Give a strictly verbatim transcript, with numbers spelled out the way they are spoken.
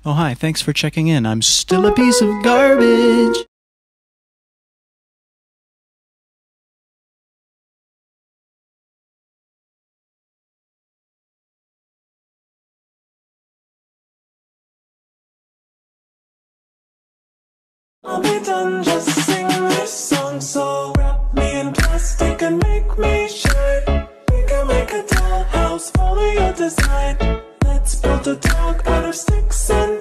Oh hi, thanks for checking in. I'm still a piece of garbage. I'll be done, just sing this song. So wrap me in plastic and make me shine. We can make a dollhouse, follow your design. Let's build a dog out of sticks and